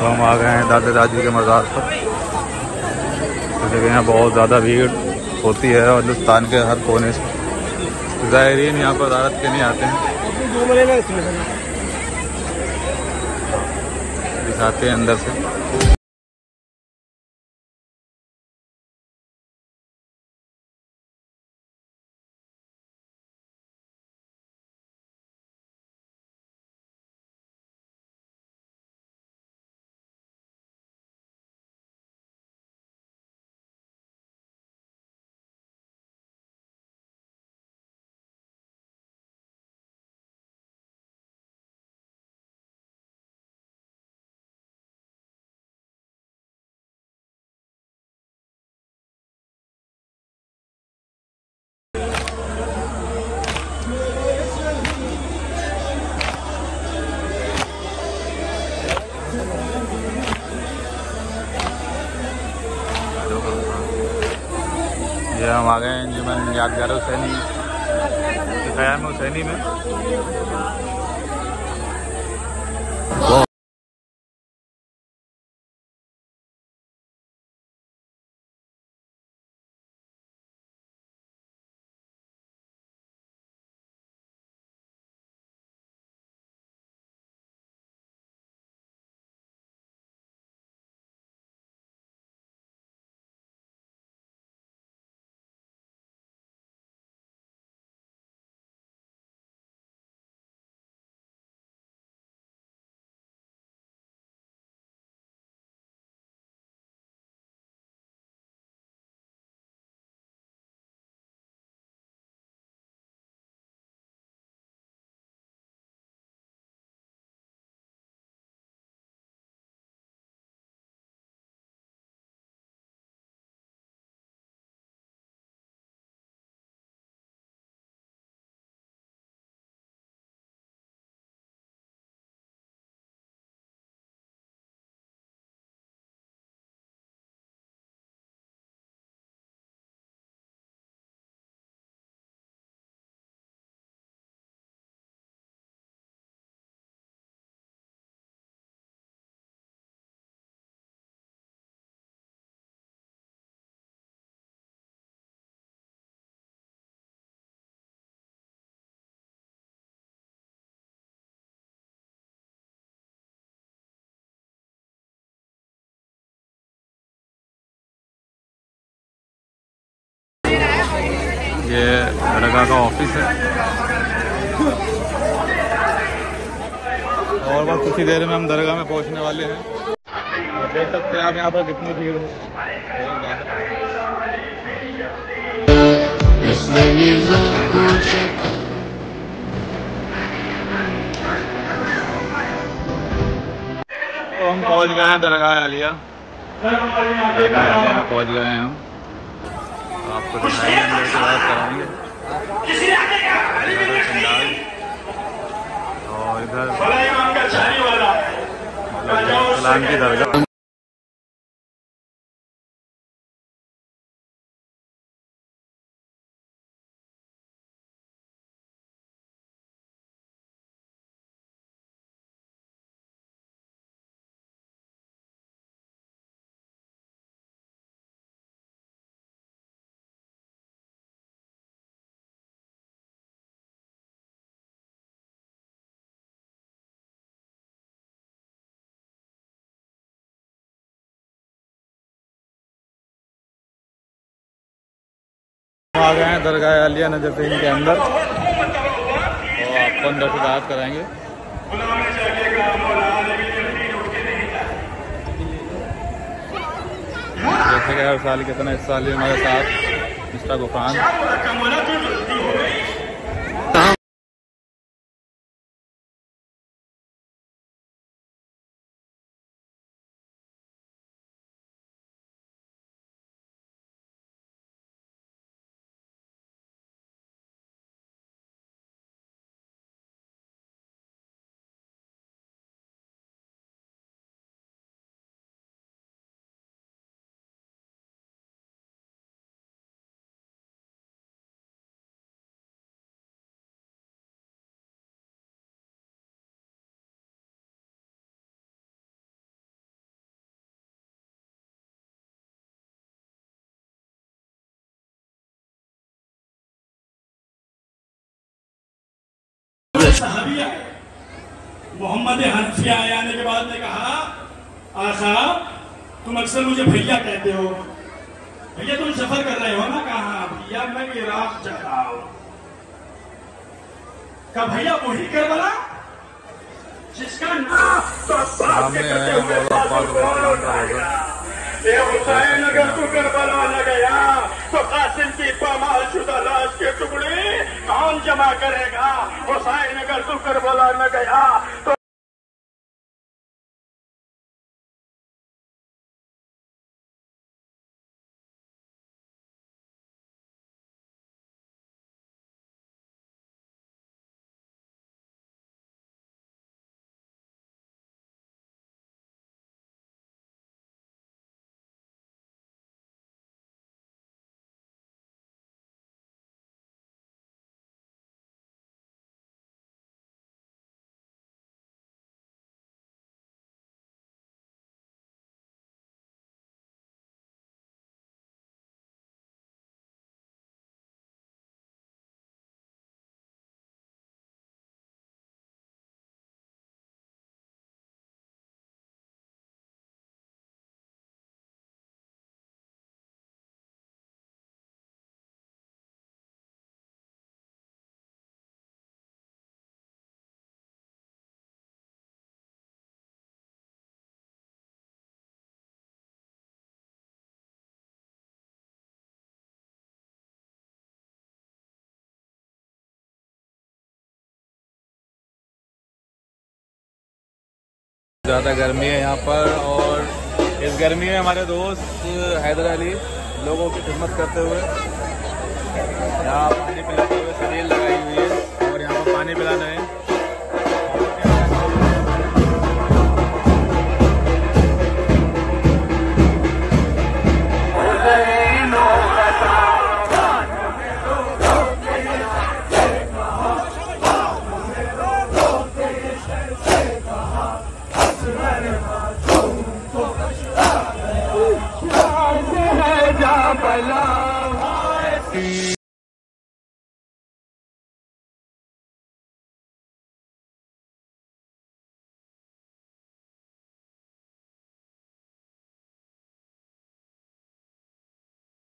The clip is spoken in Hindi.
तो हम आ गए हैं दादा दादी के मज़ार पर। तो देखिए यहाँ बहुत ज़्यादा भीड़ होती है और हिंदुस्तान के हर कोने से ज़ायरीन यहाँ पर ज़ियारत के नहीं आते हैं। दिखाते हैं अंदर से। ये हम आ गए हैं अंजुमन यादगार हुसैनी ख़याम हुसैनी में। ये दरगाह का ऑफिस है और बस कुछ ही देर में हम दरगाह में पहुंचने वाले हैं। देख सकते हैं आप यहाँ पर कितनी भीड़ है। तो हम पहुंच गए हैं दरगाह आलिया। पहुंच गए हैं हम। आपको दिखाएंगे, अंदर से बात कराएंगे। और इधर सलाम की दरगाह। आ गए हैं दरगाह आलिया नजफीन के अंदर और आपको अंदर से बात कराएंगे। जैसे कि हर साल की तरह इस साल भी हमारे साथ मिस्टर गुफरान सहाबी आए, मोहम्मद हनफिया आने के बाद ने कहा, आका तुम अक्सर मुझे भैया कहते हो, भैया तुम सफर कर रहे हो ना? कहा भैया मैं इराक जा रहा हूं। कहा भैया वही करबला जिसका नाम हुसैन, अगर तू करबला न गया तो कासिम की पामाल शुदा लाश के टुकड़े कौन जमा करेगा? हुसैन अगर तू करबला न गया तो ज़्यादा गर्मी है यहाँ पर, और इस गर्मी में हमारे दोस्त हैदर अली लोगों की खिदमत करते हुए यहाँ पानी पिलाते हुए शरीर लगाई हुई है और यहाँ पर पानी पिला रहे हैं।